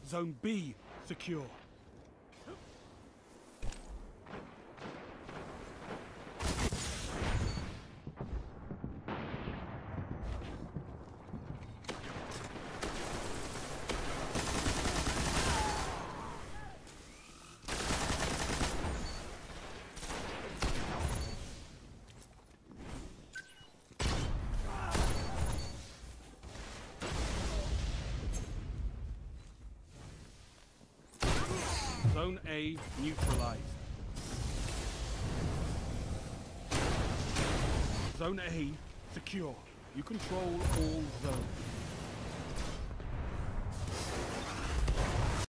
Zone B secure. Zone A neutralized. Zone A secure. You control all zones.